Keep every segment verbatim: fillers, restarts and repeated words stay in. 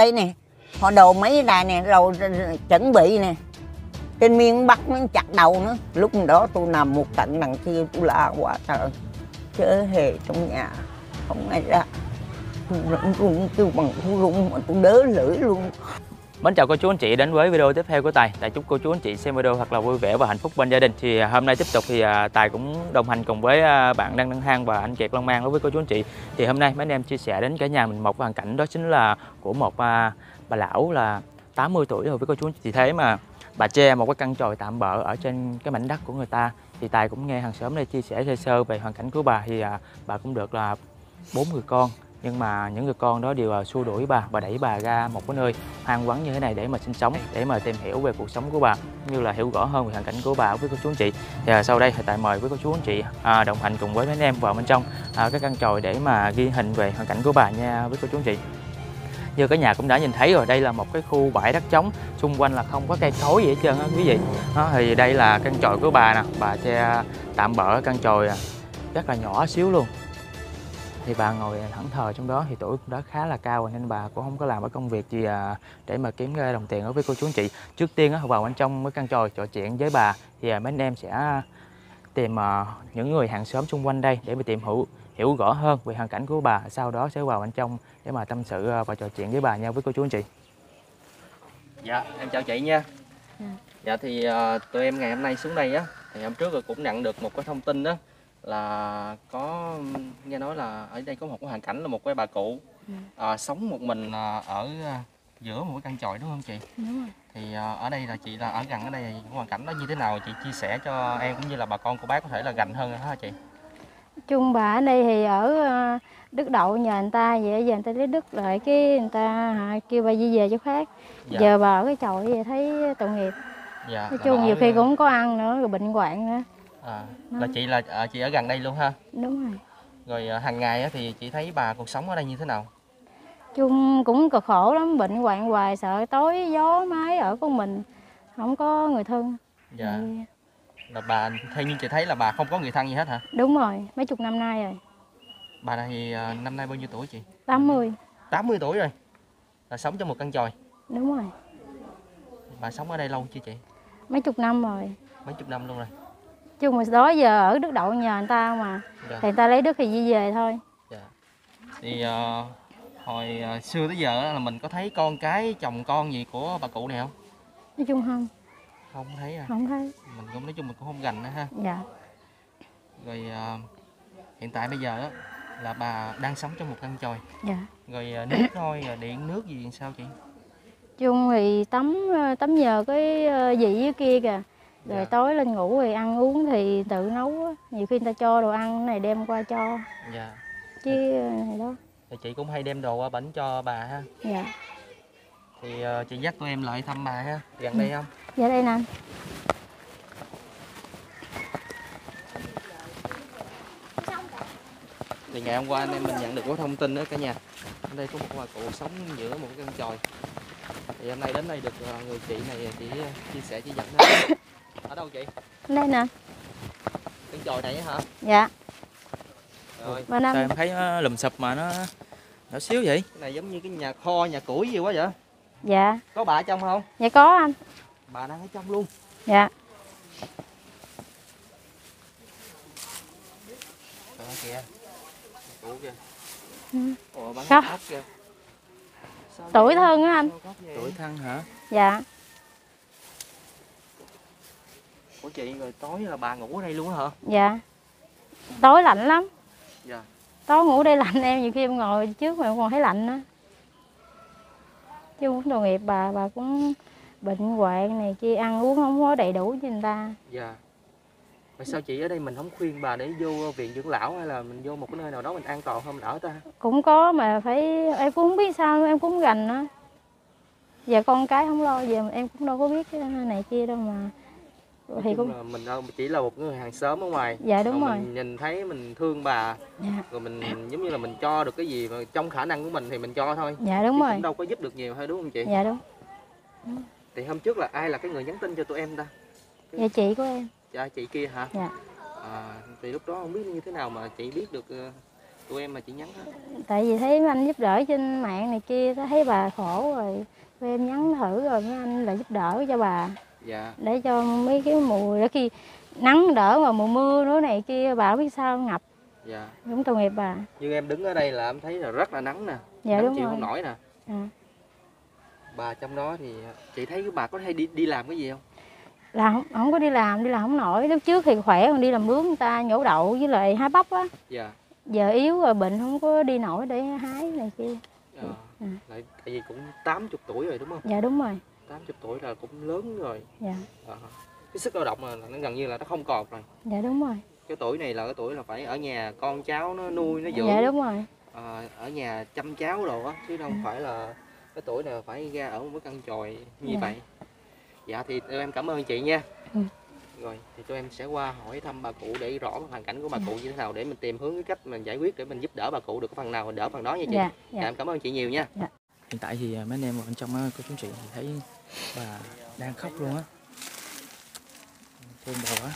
đây nè, họ đồ mấy đài nè, rồi chuẩn bị nè. Trên miên bắt nó chặt đầu nữa. Lúc đó tôi nằm một cạnh đằng kia, tôi la quá trời. Chớ hề trong nhà, không ai ra. Tôi run run, tôi bằng tôi run mà tôi đớ lưỡi luôn. Mến chào cô chú anh chị đến với video tiếp theo của Tài. Tài chúc cô chú anh chị xem video thật là vui vẻ và hạnh phúc bên gia đình. Thì hôm nay tiếp tục thì Tài cũng đồng hành cùng với bạn Đăng Đăng Hang và anh Kiệt Long An đối với cô chú anh chị. Thì hôm nay mấy anh em chia sẻ đến cả nhà mình một hoàn cảnh, đó chính là của một bà lão là tám mươi tuổi rồi với cô chú anh chị. Thế mà bà che một cái căn chòi tạm bợ ở trên cái mảnh đất của người ta. Thì Tài cũng nghe hàng xóm đây chia sẻ sơ sơ về hoàn cảnh của bà. Thì bà cũng được là bốn người con, nhưng mà những người con đó đều xua đuổi bà và đẩy bà ra một cái nơi hoang vắng như thế này để mà sinh sống, để mà tìm hiểu về cuộc sống của bà, như là hiểu rõ hơn về hoàn cảnh của bà với cô chú anh chị. Thì sau đây thì Tài mời với cô chú anh chị à, đồng hành cùng với mấy anh em vào bên trong à, cái căn chòi để mà ghi hình về hoàn cảnh của bà nha với cô chú anh chị. Như cả nhà cũng đã nhìn thấy rồi, đây là một cái khu bãi đất trống, xung quanh là không có cây cối gì hết trơn á quý vị. Đó, thì đây là căn chòi của bà nè, bà che tạm bợ căn chòi rất là nhỏ xíu luôn. Thì bà ngồi thẫn thờ trong đó, thì tuổi cũng đã khá là cao rồi nên bà cũng không có làm ở công việc gì để mà kiếm ra đồng tiền đối với cô chú anh chị. Trước tiên vào bên trong cái căn chòi trò chuyện với bà thì mấy anh em sẽ tìm những người hàng xóm xung quanh đây để mà tìm hiểu hiểu rõ hơn về hoàn cảnh của bà, sau đó sẽ vào bên trong để mà tâm sự và trò chuyện với bà nha với cô chú anh chị. Dạ em chào chị nha. Ừ. Dạ thì uh, tụi em ngày hôm nay xuống đây á, thì hôm trước cũng nhận được một cái thông tin đó là có nghe nói là ở đây có một cái hoàn cảnh là một cái bà cụ ừ. à, sống một mình ở giữa một cái căn chòi, đúng không chị? Đúng rồi. Thì à, ở đây là chị là ở gần ở đây, hoàn cảnh đó như thế nào chị chia sẻ cho em cũng như là bà con của bác có thể là gần hơn hả chị? Chung bà ở đây thì ở Đức Đậu nhờ người ta, vậy giờ người ta lấy Đức lại cái người ta kêu bà di về chỗ khác. Dạ. Giờ bà ở cái chòi vậy thấy tội nghiệp. Dạ. Nói chung nhiều khi cũng có ăn nữa, rồi bệnh hoạn nữa. À, là chị là à, chị ở gần đây luôn ha? Đúng rồi. Rồi à, hàng ngày á, thì chị thấy bà cuộc sống ở đây như thế nào? Chung cũng cực khổ lắm, bệnh hoạn hoài, sợ tối gió mái ở con mình, không có người thân. Dạ. Thì... là bà theo như chị thấy là bà không có người thân gì hết hả? Đúng rồi, mấy chục năm nay rồi. Bà này thì à, năm nay bao nhiêu tuổi chị? tám mươi. tám mươi tuổi rồi. Là sống trong một căn chòi. Đúng rồi. Bà sống ở đây lâu chưa chị? Mấy chục năm rồi. Mấy chục năm luôn rồi. Chung mà đó giờ ở Đức Đậu nhờ người ta mà. Dạ. Thì người ta lấy Đức thì di về thôi. Dạ. Thì uh, hồi uh, xưa tới giờ là mình có thấy con cái chồng con gì của bà cụ này không? Nói chung không. Không thấy à? Không thấy. Mình cũng nói chung mình cũng không gành nữa ha. Dạ. Rồi uh, hiện tại bây giờ đó, là bà đang sống trong một căn chòi. Dạ. Rồi uh, nước thôi, điện nước gì sao chị? Chung thì tắm tắm nhờ cái dĩ dưới kia kìa. Rồi dạ. Tối lên ngủ thì ăn uống thì tự nấu á. Nhiều khi người ta cho đồ ăn này đem qua cho. Dạ. Chứ này đó. Thì chị cũng hay đem đồ qua bển cho bà ha. Dạ. Thì uh, chị dắt tụi em lại thăm bà ha. Gần đây không? Dạ đây nè. Thì ngày hôm qua anh em mình nhận được có thông tin đó cả nhà. Ở đây có một bà cụ sống giữa một cái căn chòi. Thì hôm nay đến đây được người chị này chị chia sẻ chỉ dẫn đó. Ở đâu chị? Đây nè. Căn chòi này hả? Dạ. Rồi. Sao em thấy nó lùm xụp mà nó nhỏ xíu vậy? Cái này giống như cái nhà kho, nhà củi gì quá vậy? Dạ. Có bà ở trong không? Dạ có anh. Bà đang ở trong luôn. Dạ. Đó kìa. Cụ kìa. Ừ. Ủa bán ốc kìa. Tuổi thân á anh. Tuổi thân hả? Dạ. Ủa chị, rồi tối là bà ngủ ở đây luôn hả? Dạ. Tối lạnh lắm. Dạ. Tối ngủ đây lạnh, em nhiều khi em ngồi trước mà em còn thấy lạnh nữa. Chứ cũng tội nghiệp bà, bà cũng bệnh hoạn này kia, ăn uống không có đầy đủ cho người ta. Dạ. Mà sao chị ở đây mình không khuyên bà để vô viện dưỡng lão hay là mình vô một cái nơi nào đó mình an toàn hơn mình ở ta? Cũng có mà phải, em cũng không biết sao, em cũng gành nữa. Giờ con cái không lo, giờ em cũng đâu có biết cái này kia đâu mà. Thì cũng là mình chỉ là một người hàng xóm ở ngoài. Dạ đúng rồi. Mình nhìn thấy mình thương bà. Dạ. Rồi mình giống như là mình cho được cái gì mà trong khả năng của mình thì mình cho thôi. Dạ đúng chứ rồi. Cũng đâu có giúp được nhiều thôi đúng không chị? Dạ đúng. đúng. Thì hôm trước là ai là cái người nhắn tin cho tụi em ta? Cái... Dạ chị của em. Dạ chị kia hả? Dạ. À, thì lúc đó không biết như thế nào mà chị biết được Tụi em mà chị nhắn đó. Tại vì thấy mấy anh giúp đỡ trên mạng này kia, thấy bà khổ rồi tụi em nhắn thử rồi mấy anh là giúp đỡ cho bà. Dạ. Để cho mấy cái mùa để khi nắng đỡ mà mùa mưa nữa này kia bà biết sao ngập. Dạ. Cũng tội nghiệp bà. Như em đứng ở đây là em thấy là rất là nắng nè. Dạ nắng đúng chịu rồi. không nổi nè. À. Bà trong đó thì chị thấy bà có hay đi đi làm cái gì không? Là không, không có đi làm, đi làm không nổi. Lúc trước thì khỏe còn đi làm mướn người ta nhổ đậu với lại hái bắp á. Dạ. Giờ yếu rồi bệnh không có đi nổi để hái này kia. Ờ. À. Tại vì cũng tám mươi tuổi rồi đúng không? Dạ đúng rồi. tám mươi tuổi là cũng lớn rồi. Dạ. À. Cái sức lao động là nó gần như là nó không còn rồi. Dạ đúng rồi. Cái tuổi này là cái tuổi là phải ở nhà con cháu nó nuôi nó dưỡng. Dạ đúng rồi. À, ở nhà chăm cháu đồ á chứ không phải là cái tuổi này phải ra ở một cái căn chòi như Dạ. vậy. Dạ thì em cảm ơn chị nha. Ừ. Rồi thì tụi em sẽ qua hỏi thăm bà cụ để rõ hoàn cảnh của bà cụ như thế nào để mình tìm hướng cái cách mình giải quyết để mình giúp đỡ bà cụ được cái phần nào mình đỡ phần đó nha chị. Dạ, Dạ, dạ. em cảm ơn chị nhiều nha. Dạ. Hiện tại thì mấy anh em ở bên trong cô chú chị thì thấy bà đang khóc luôn á. Thương bà quá.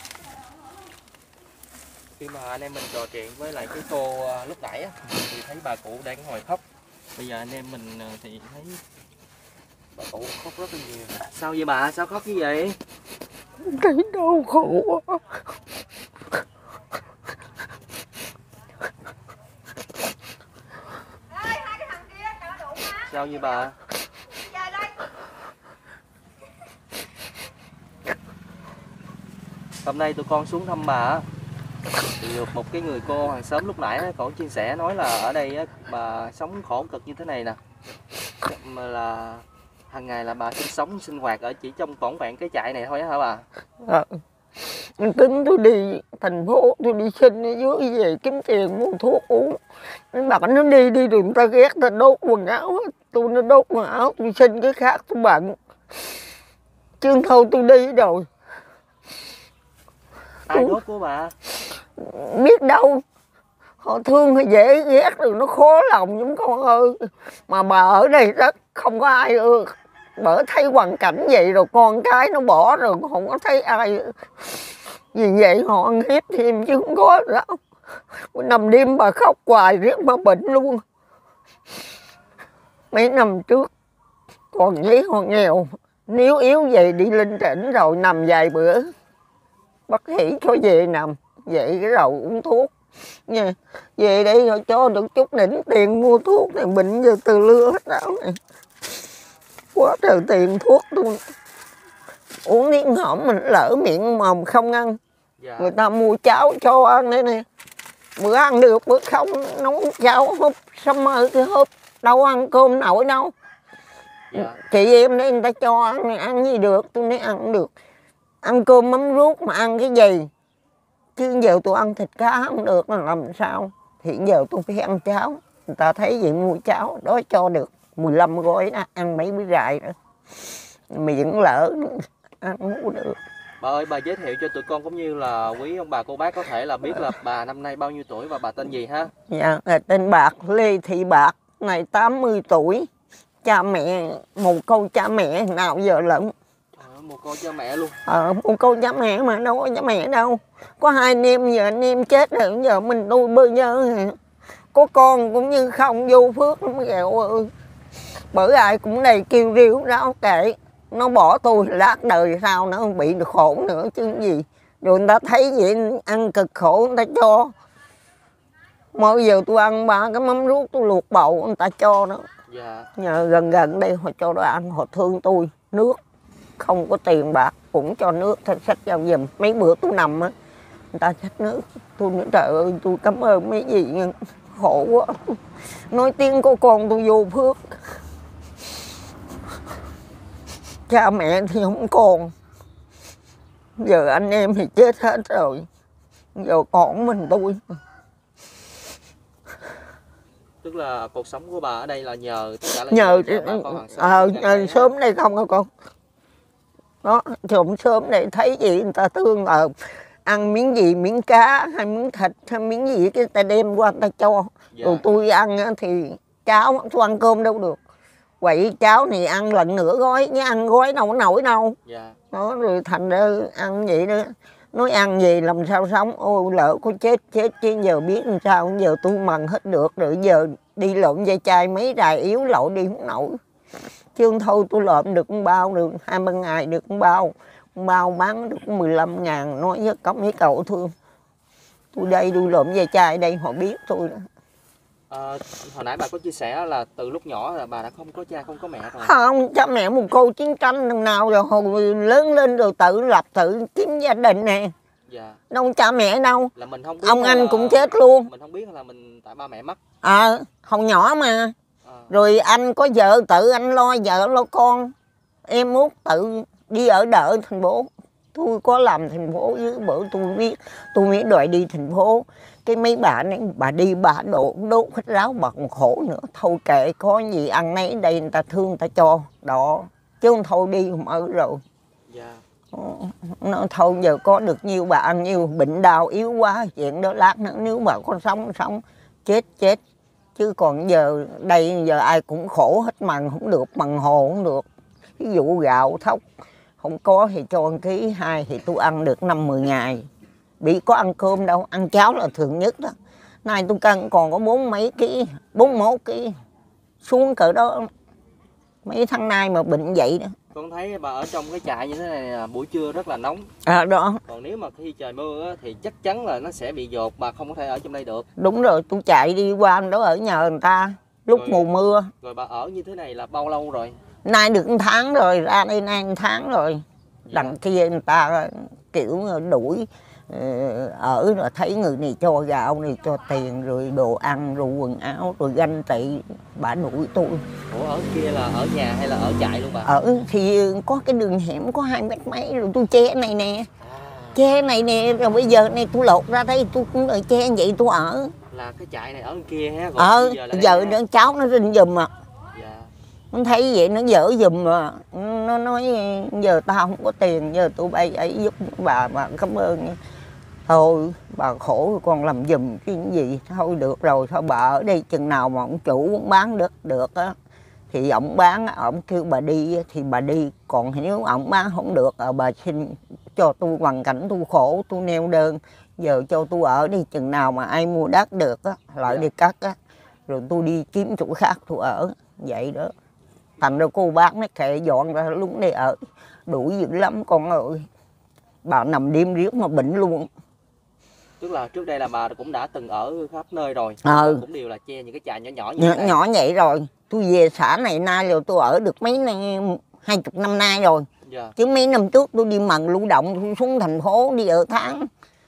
Khi mà anh em mình trò chuyện với lại cái cô lúc nãy á thì thấy bà cụ đang ngồi khóc. Bây giờ anh em mình thì thấy bà cụ khóc rất là nhiều. Sao vậy bà? Sao khóc như vậy? Thấy đau khổ quá. Sao vậy bà? Hôm nay tụi con xuống thăm bà thì được một cái người cô hàng xóm lúc nãy cổ chia sẻ nói là ở đây bà sống khổ cực như thế này nè, mà là hàng ngày là bà sinh sống sinh hoạt ở chỉ trong vỏn vẹn cái trại này thôi á hả bà? À, tính tôi đi thành phố, tôi đi xin ở dưới về kiếm tiền mua thuốc uống. Nó bảo nó đi đi rồi người ta ghét, ta đốt quần áo. Tôi nó đốt quần áo, tôi xin cái khác tôi bận. Chứ thôi tôi đi rồi. Ai đốt của bà? Biết đâu. Họ thương hay dễ ghét rồi nó khó lòng chúng con ơi. Mà bà ở đây rất không có ai ưa. Bởi thấy hoàn cảnh vậy rồi con cái nó bỏ rồi không có thấy ai. Vì vậy họ ăn hiếp thêm chứ không có đâu. Nằm đêm bà khóc hoài riết bà bệnh luôn. Mấy năm trước còn với họ nghèo. Nếu yếu vậy đi lên trển rồi nằm vài bữa. Bác sĩ cho về nằm. Vậy cái đầu uống thuốc. Nha. Về đây họ cho được chút đỉnh tiền mua thuốc này bệnh giờ từ lưa hết đảo này. Quá trời tiền thuốc tôi uống miếng hổm mình lỡ miệng mồm không ăn. Dạ. Người ta mua cháo cho ăn đây nè. Bữa ăn được bữa không nấu cháo húp xong mơ cái húp đâu ăn cơm nổi đâu. Dạ. Chị em đấy người ta cho ăn ăn gì được tôi nói ăn được. Ăn cơm mắm ruốc mà ăn cái gì. Chứ giờ tôi ăn thịt cá không được là làm sao. Thì giờ tôi phải ăn cháo. Người ta thấy vậy mua cháo đó cho được mười lăm gói đó, ăn mấy bữa rài nữa. Miệng lỡ ăn không được. Bà ơi, bà giới thiệu cho tụi con cũng như là quý ông bà cô bác có thể là biết là bà năm nay bao nhiêu tuổi và bà tên gì ha? Dạ, tên Bạc, Lê Thị Bạc, này tám mươi tuổi. Cha mẹ, một câu cha mẹ nào giờ lận. Ờ, một câu cha mẹ luôn. Ờ, một câu cha mẹ mà đâu có cha mẹ đâu. Có hai anh em, giờ anh em chết rồi, giờ mình tôi bơ nhơ. Có con cũng như không vô phước lắm kìa ơi. Bởi ai cũng đầy kêu riêu ráo kệ. Nó bỏ tôi lát đời sao nó bị được khổ nữa chứ gì. Rồi người ta thấy vậy ăn cực khổ người ta cho. Mỗi giờ tôi ăn ba cái mắm ruốc tôi luộc bầu người ta cho đó. Dạ. Nhờ gần gần đây họ cho đồ ăn họ thương tôi. Nước không có tiền bạc cũng cho nước thanh sách cho giùm. Mấy bữa tôi nằm á người ta xách nước. Tôi nói trời ơi tôi cảm ơn mấy gì khổ quá. Nói tiếng của con tôi vô phước. Cha mẹ thì không còn. Giờ anh em thì chết hết rồi. Giờ còn mình tôi. Tức là cuộc sống của bà ở đây là nhờ tất cả là nhờ nhờ bà con hàng xóm. Ờ, nhờ sớm đây không hả con? Đó, trộm sớm đây thấy gì người ta thương là ăn miếng gì, miếng cá hay miếng thịt hay miếng gì cái ta đem qua người ta cho. Dạ. Rồi tôi ăn thì cháo tôi ăn cơm đâu được. Vậy cháo này ăn lần nửa gói, chứ ăn gói đâu có nổi đâu. Dạ. Đó, rồi thành ra ăn vậy đó. nói ăn gì làm sao sống, ôi lỡ có chết chết chứ giờ biết làm sao, giờ tôi mần hết được rồi, giờ đi lộn dây chai mấy đài yếu lội đi không nổi. Chứ thôi tôi lộn được một bao, được hai ba ngày được một bao, một bao bán được mười lăm ngàn, nói với có mấy cậu thương. Tôi đây tôi lộn dây chai đây họ biết tôi đó. À, hồi nãy bà có chia sẻ là từ lúc nhỏ là bà đã không có cha không có mẹ rồi. Không, cha mẹ một cô chiến tranh lần nào rồi, hồi lớn lên rồi tự lập tự kiếm gia đình nè. Dạ. Đâu cha mẹ đâu. Là mình không biết ông anh là... cũng chết luôn. Mình không biết là mình tại ba mẹ mất. Ờ, à, hồi nhỏ mà. À. Rồi anh có vợ tự anh lo vợ lo con. Em út tự đi ở đợi thành phố. Tôi có làm thành phố với bữa tôi biết, tôi mới đòi đi thành phố. Cái mấy bà này, bà đi bà đổ đốt hết ráo bà còn khổ nữa. Thôi kệ, có gì ăn nấy đây người ta thương người ta cho. Đó, chứ không thôi đi không ở rồi. Dạ. Nó thôi giờ có được nhiêu bà ăn nhiêu, bệnh đau yếu quá, chuyện đó lát nữa nếu bà có sống sống, chết chết. Chứ còn giờ đây giờ ai cũng khổ hết, mần không được, mần hồ không được. Ví dụ gạo thóc không có thì cho một ký hai thì tôi ăn được năm mười ngày. Bị có ăn cơm đâu, ăn cháo là thường nhất đó. Nay tôi cân còn có bốn mấy ký, bốn mốt ký. Xuống cỡ đó mấy tháng nay mà bệnh vậy đó. Con thấy bà ở trong cái trại như thế này là buổi trưa rất là nóng. À đó. Còn nếu mà khi trời mưa thì chắc chắn là nó sẽ bị dột, bà không có thể ở trong đây được. Đúng rồi, tôi chạy đi qua đó ở nhờ người ta lúc rồi, mùa mưa. Rồi bà ở như thế này là bao lâu rồi? Nay được một tháng rồi, ra đây nay một tháng rồi. Dạ. Đằng kia người ta kiểu đuổi ở rồi thấy người này cho gạo này cho tiền rồi đồ ăn rồi quần áo rồi ganh tị, bà đuổi tôi. Ủa ở kia là ở nhà hay là ở trại luôn bà? Ở thì có cái đường hẻm có hai mét mấy rồi tôi che này nè. À. Che này nè, rồi bây giờ này tôi lột ra đây tôi cũng ở che vậy tôi ở. Là cái trại này ở bên kia ha. Ờ, giờ, giờ nó cháu nó rinh giùm à. Dạ. Nó thấy vậy nó dở giùm mà. Nó nói giờ tao không có tiền, giờ tôi bay ấy giúp bà, bà cảm ơn. Thôi bà khổ con làm giùm cái gì, thôi được rồi, thôi bà ở đây chừng nào mà ông chủ bán đất được á thì ổng bán, ổng kêu bà đi thì bà đi, còn nếu ổng bán không được bà xin cho tôi hoàn cảnh tôi khổ, tôi neo đơn, giờ cho tôi ở đi chừng nào mà ai mua đất được á lại yeah. đi cắt á, rồi tôi đi kiếm chỗ khác tôi ở vậy đó. Thành ra cô bác nó kệ dọn ra lúc này ở đuổi dữ lắm con ơi, bà nằm đêm riết mà bệnh luôn. Tức là trước đây là bà cũng đã từng ở khắp nơi rồi, ừ. cũng đều là che những cái trại nhỏ nhỏ như nhỏ, thế này. Nhỏ vậy rồi, tôi về xã này nay rồi tôi ở được mấy hai chục năm nay rồi. Yeah. Chứ mấy năm trước tôi đi mần lưu động, tôi xuống thành phố đi ở tháng,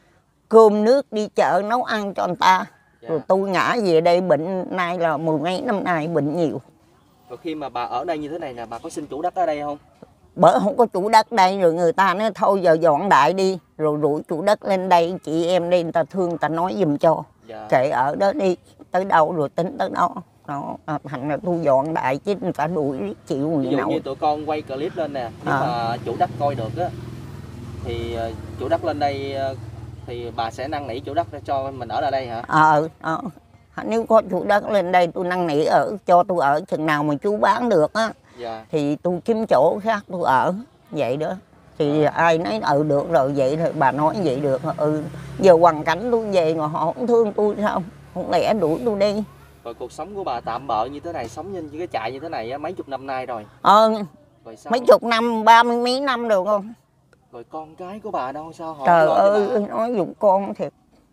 cơm nước đi chợ nấu ăn cho người ta. Yeah. Rồi tôi ngã về đây bệnh, nay là mười mấy năm nay bệnh nhiều. Rồi khi mà bà ở đây như thế này là bà có xin chủ đất ở đây không? Bởi không có chủ đất đây rồi người ta nói thôi giờ dọn đại đi, rồi rủi chủ đất lên đây, chị em đây người ta thương người ta nói giùm cho. Dạ. Kệ ở đó đi, tới đâu rồi tính tới đó. Đó, thành là tôi dọn đại chứ người ta đuổi chịu người nào. Ví dụ như tụi con quay clip lên nè, nếu à. mà chủ đất coi được á thì chủ đất lên đây thì bà sẽ năn nỉ chủ đất cho mình ở lại đây hả? Ờ, à, à. Nếu có chủ đất lên đây tôi năn nỉ ở cho tôi ở chừng nào mà chú bán được á. Dạ. Thì tôi kiếm chỗ khác tôi ở vậy đó, thì à. ai nói ừ được rồi vậy thôi, bà nói vậy được, ừ giờ hoàn cảnh tôi về mà họ không thương tôi sao, không lẽ đuổi tôi đi. Rồi cuộc sống của bà tạm bợ như thế này, sống như cái trại như thế này mấy chục năm nay rồi. Ờ, rồi mấy chục năm, ba mươi mấy năm được không. Rồi con cái của bà đâu sao họ? Trời ơi, nói dùng con thiệt.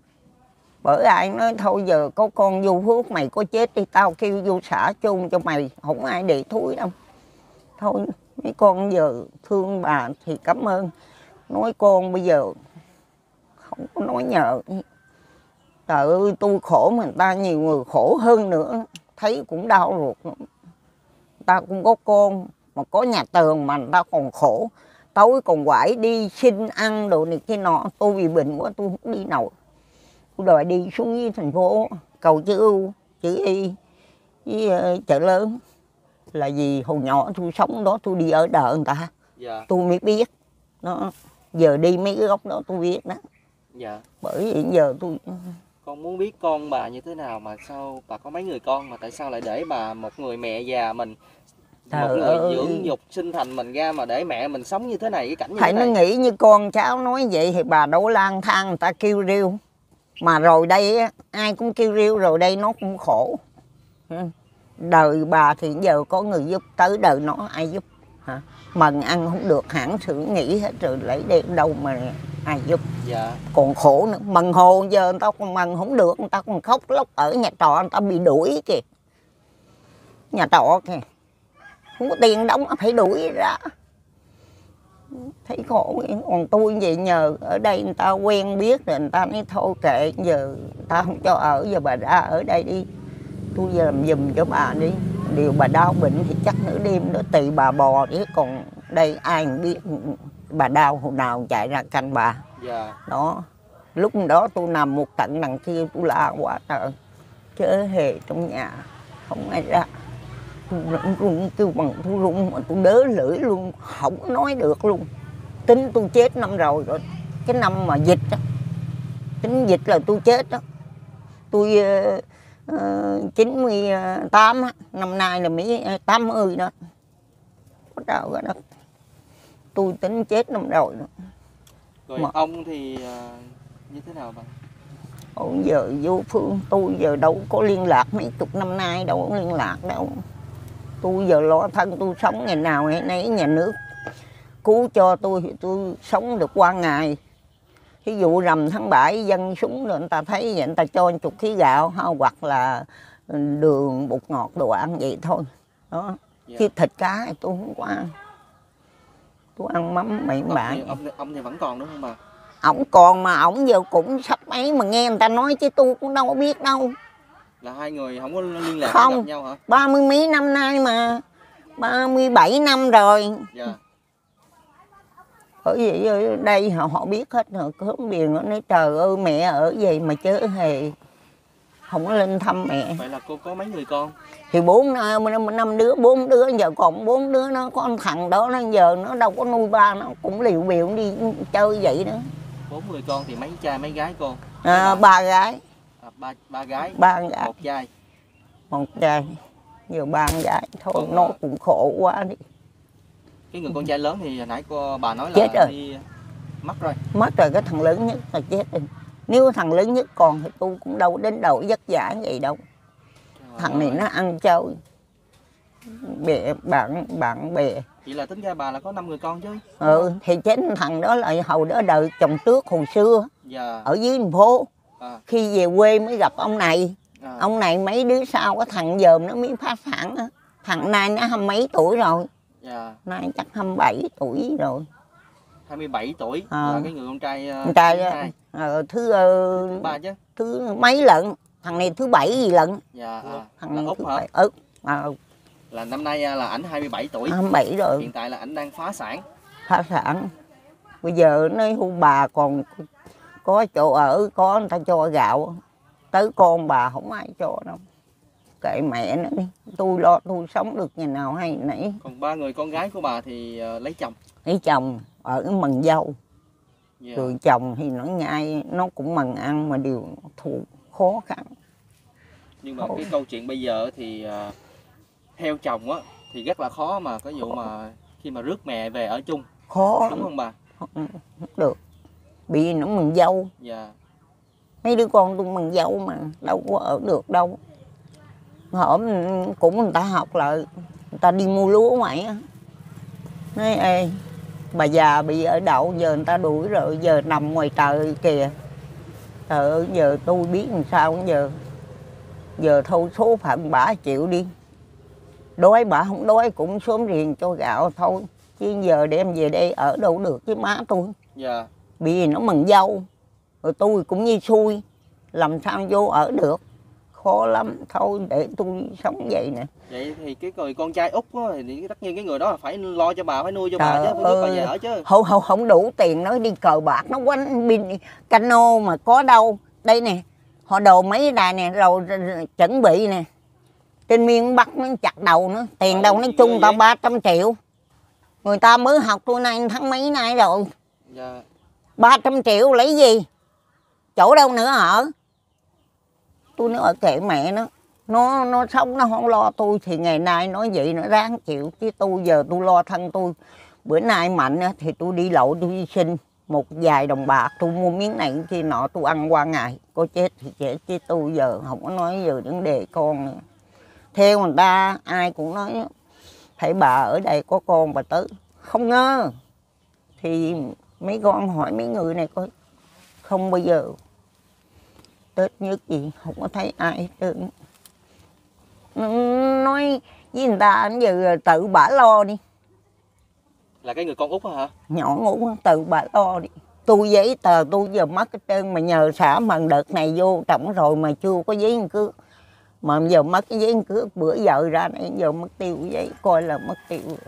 Bởi ai nói thôi giờ có con vô phước mày có chết đi tao kêu vô xã chôn cho mày, không ai để thúi đâu. Thôi mấy con giờ thương bà thì cảm ơn. Nói con bây giờ không có nói nhờ. Trời ơi tôi khổ mà người ta nhiều người khổ hơn nữa. Thấy cũng đau ruột. Người ta cũng có con mà có nhà tường mà người ta còn khổ. Tối còn quải đi xin ăn đồ này kia nọ. Tôi bị bệnh quá tôi không đi nổi. Tôi đòi đi xuống dưới thành phố cầu chữ U, chữ Y với uh, chợ lớn. Là vì hồi nhỏ tôi sống đó tôi đi ở đợi người ta. Dạ. Tôi mới biết. Đó. Giờ đi mấy cái góc đó tôi biết đó. Dạ. Bởi vì giờ tôi... Con muốn biết con bà như thế nào mà sao bà có mấy người con mà tại sao lại để bà một người mẹ già mình Trời một người ơi. dưỡng nhục sinh thành mình ra mà để mẹ mình sống như thế này, cái cảnh như Thầy thế nó này. nghĩ như con cháu nói vậy thì bà đâu lang thang người ta kêu riêu. Mà rồi đây á, ai cũng kêu riêu, rồi đây nó cũng khổ. Đời bà thì giờ có người giúp, tới đời nó ai giúp hả? Mần ăn không được hãng xưởng nghỉ hết rồi, lấy đem đâu mà ai giúp. Dạ. Còn khổ nữa, mần hồ giờ người ta còn mần không được, người ta còn khóc lóc ở nhà trọ, người ta bị đuổi kìa. Nhà trọ kìa, không có tiền đóng phải đuổi ra. Thấy khổ. Còn tôi vậy nhờ ở đây người ta quen biết rồi người ta nói thôi kệ, giờ người ta không cho ở, giờ bà ra ở đây đi, tôi giờ làm giùm cho bà đi. Điều bà đau bệnh thì chắc nửa đêm đó tùy bà bò chứ còn đây ai cũng biết bà đau hồi nào chạy ra canh bà. Dạ. Đó, lúc đó tôi nằm một tận đằng kia tôi la quá trời, chớ hề trong nhà không ai ra. Tôi run kêu bằng tôi run mà tôi đớ lưỡi luôn, không nói được luôn. Tính tôi chết năm rồi rồi, cái năm mà dịch đó, tính dịch là tôi chết đó. Tôi uh, chín mươi tám á, năm nay là mấy tám mươi đó. Có đâu đó. Tôi tính chết năm rồi đó. Rồi mà ông thì uh, như thế nào bà? Ôi giờ vô phương, tôi giờ đâu có liên lạc mấy chục năm nay, đâu có liên lạc đâu. Tôi giờ lo thân tôi sống ngày nào ngày nấy, nhà nước cứu cho tôi thì tôi sống được qua ngày. Ví dụ rằm tháng bảy dân súng rồi người ta thấy vậy, người ta cho một chục ký gạo hoặc là đường bột ngọt đồ ăn vậy thôi. Đó. Dạ. Chứ thịt cá thì tôi không có ăn. Tôi ăn mắm mày bạn. Ông, ông, ông thì vẫn còn đúng không bà? Ổng còn mà ổng giờ cũng sắp ấy mà nghe người ta nói chứ tôi cũng đâu có biết đâu. Là hai người không có liên lạc Không. gặp nhau hả? Ba mươi mấy năm nay mà, ba mươi bảy năm rồi. Dạ. Bởi vì ở đây họ, họ biết hết rồi, cướm biển nó nói trời ơi mẹ ở vậy mà chớ hề không có lên thăm mẹ. Vậy là cô có mấy người con? Thì bốn năm đứa, bốn đứa giờ còn bốn đứa, nó có con thằng đó nó giờ nó đâu có nuôi ba, nó cũng liều biệu đi chơi vậy đó. Bốn người con thì mấy trai mấy gái cô? À, ba gái. À, ba ba gái. Ba gái. Một trai. Một trai. Giờ ba gái thôi. Còn nó cũng khổ quá đi. Cái người con trai lớn thì hồi nãy cô bà nói là chết rồi. đi mất rồi. Mất rồi, cái thằng lớn nhất là chết rồi. Nếu thằng lớn nhất còn thì tôi cũng đâu đến đầu vất vả vậy đâu. Trời thằng này ơi. Nó ăn chơi. Bè, bạn bạn bè. Vậy là tính ra bà là có năm người con chứ? Ừ, thì chết thằng đó là hầu đó đời chồng trước hồi xưa. Dạ. Ở dưới thành phố. À. Khi về quê mới gặp ông này. À. Ông này mấy đứa sau cái thằng dòm nó mới phát sản á. Thằng này nó hai mấy tuổi rồi. Dạ. Nay chắc hai mươi bảy tuổi rồi. hai mươi bảy tuổi à. Là cái người con trai uh, con trai uh, uh, thứ, uh, thứ ba chứ. Thứ mấy lận. Thằng này thứ bảy gì lận. Dạ. À. Thằng này Út thứ hả? bảy. Ừ. À. Là năm nay uh, là ảnh hai mươi bảy tuổi. hai mươi bảy rồi. Hiện tại là ảnh đang phá sản. Phá sản. Bây giờ nói hôn bà còn có chỗ ở, có người ta cho gạo. Tới con bà không ai cho đâu. Kệ mẹ nữa đi. Tôi lo tôi sống được ngày nào hay nãy. Còn ba người con gái của bà thì uh, lấy chồng. Lấy chồng ở mần dâu. Yeah. Rồi chồng thì nó ngay, nó cũng mần ăn mà điều thù khó khăn. Nhưng mà Thôi. cái câu chuyện bây giờ thì uh, theo chồng á thì rất là khó mà có vụ mà khi mà rước mẹ về ở chung. Khó. Đúng không bà? Không được. Bị nó mần dâu. Dạ. Mấy đứa con tôi mần dâu mà đâu có ở được đâu. Họ cũng người ta học lại, người ta đi mua lúa ngoài á. Nói ê, bà già bị ở đậu giờ người ta đuổi rồi, giờ nằm ngoài trời kìa. Trời ơi, giờ tôi biết làm sao giờ. Giờ thôi số phận bả chịu đi. Đói bả không đói cũng sớm riêng cho gạo thôi. Chứ giờ đem về đây ở đâu được với má tôi. Dạ. Vì nó mần dâu. Rồi tôi cũng như xui. Làm sao vô ở được. Khó lắm, thôi để tôi sống vậy nè. Vậy thì cái người con trai út á, thì tất nhiên cái người đó là phải lo cho bà, phải nuôi cho bà chứ, phải giúp bà về ở chứ. Không, không, không đủ tiền nó đi cờ bạc, nó quánh pin cano mà có đâu. Đây nè, họ đồ mấy đài nè, rồi chuẩn bị nè. Trên miền Bắc nó chặt đầu nữa, tiền đâu nói chung tao ba trăm triệu. Người ta mới học tôi nay tháng mấy nay rồi. Dạ. ba trăm triệu lấy gì? Chỗ đâu nữa ở? Tôi nói ở kệ mẹ nó. nó nó sống nó không lo tôi thì ngày nay nói vậy nó ráng chịu, chứ tôi giờ tôi lo thân tôi. Bữa nay mạnh thì tôi đi lậu tôi đi xin một vài đồng bạc, tôi mua miếng này kia nọ tôi ăn qua ngày, có chết thì chết, chứ tôi giờ không có nói giờ vấn đề con nữa. Theo người ta ai cũng nói phải bà ở đây có con bà tới, không ngờ thì mấy con hỏi mấy người này coi, không bao giờ Tết nhất gì không có thấy ai hết trơn. Nói với người ta giờ tự bả lo đi. Là cái người con út hả? Nhỏ ngủ tự bả lo đi. Tôi giấy tờ tôi giờ mất hết trơn, mà nhờ xã mà đợt này vô trọng rồi mà chưa có giấy căn cước. Mà giờ mất cái giấy căn cước, bữa giờ ra này giờ mất tiêu giấy, coi là mất tiêu rồi.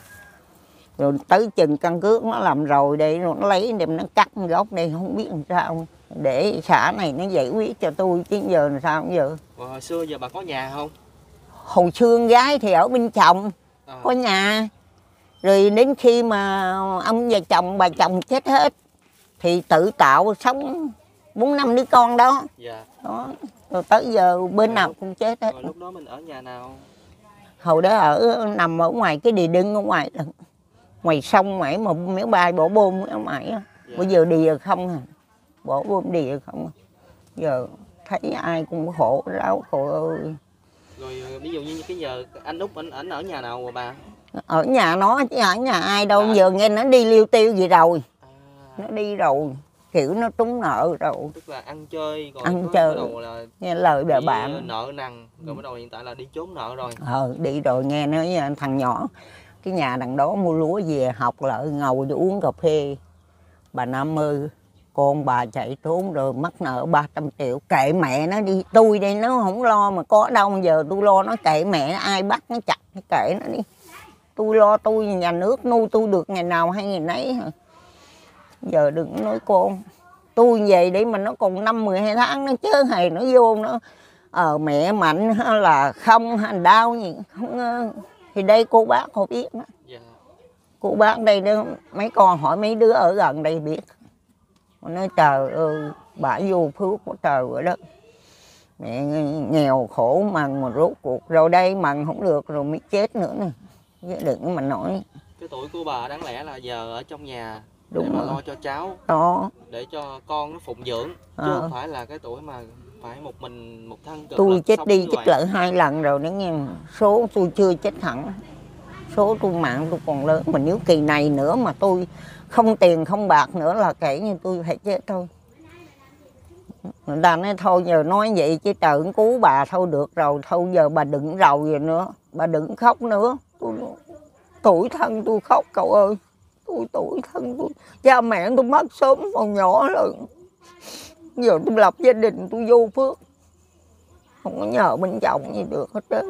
Rồi tới chừng căn cước nó làm rồi đây, nó lấy đem nó cắt gốc đây không biết làm sao. Để xã này nó giải quyết cho tôi, chứ giờ làm sao giờ. Rồi hồi xưa giờ bà có nhà không? Hồi xưa con gái thì ở bên chồng, à. Có nhà. Rồi đến khi mà ông và chồng bà chồng chết hết thì tự tạo sống bốn năm đứa con đó. Dạ. Đó. Rồi tới giờ bên rồi nào lúc, cũng chết hết. Rồi lúc đó mình ở nhà nào? Hồi đó ở nằm ở ngoài cái đì đưng ở ngoài ngoài sông ngoài mà máy bay bỏ bom ở ngoài á. Dạ. Bây giờ đìa không à. Bỏ bom đìa không à. Giờ thấy ai cũng khổ ráo khổ ơi. Rồi ví dụ như cái giờ anh Út anh, anh ở nhà nào mà bà? Ở nhà nó chứ ở nhà ai đâu. Dạ. Giờ nghe nó đi liêu tiêu gì rồi. À. Nó đi rồi. Kiểu nó trúng nợ rồi. Tức là ăn chơi rồi ăn chơi là nghe lời bè bạn nợ nần rồi bắt đầu hiện tại là đi trốn nợ rồi. Ờ đi rồi nghe nó thằng nhỏ cái nhà đằng đó mua lúa về học lại ngồi đi uống cà phê. Bà Năm ơi, con bà chạy trốn rồi mắc nợ ba trăm triệu, kệ mẹ nó đi, tôi đây nó không lo mà có đâu giờ tôi lo nó, kệ mẹ nó, ai bắt nó chặt nó kệ nó đi. Tôi lo tôi, nhà nước nuôi tôi được ngày nào hay ngày nấy. Giờ đừng nói con. Tôi về để mà nó còn năm mười hai tháng nó chớ hề nó vô nó ờ mẹ mạnh là không hành đau gì không. Thì đây cô bác họ biết đó. Yeah. Cô bác đây đó, mấy con hỏi mấy đứa ở gần đây biết. Nó nói trời ơi bà vô phước của trời rồi đó. Mẹ nghèo khổ mần mà rốt cuộc rồi đây mần không được rồi mới chết nữa nè. Chứ đừng mà nói. Cái tuổi của bà đáng lẽ là giờ ở trong nhà đúng để mà rồi. lo cho cháu đó. Để cho con nó phụng dưỡng à. Chứ không phải là cái tuổi mà phải một mình một thân cực. Tôi chết đi chết lại hai lần rồi đó nghe. Số tôi chưa chết hẳn, số tôi mạng tôi còn lớn, mà nếu kỳ này nữa mà tôi không tiền không bạc nữa là kể như tôi phải chết thôi. Người ta nói thôi giờ nói vậy chứ trời cứu bà thôi được rồi, thôi giờ bà đừng rầu gì nữa, bà đừng khóc nữa. Tôi tuổi thân tôi khóc cậu ơi. Tôi tuổi thân tôi, cha mẹ tôi mất sớm còn nhỏ rồi. Giờ tôi lập gia đình tôi vô phước, không có nhờ bên chồng gì được hết trơn.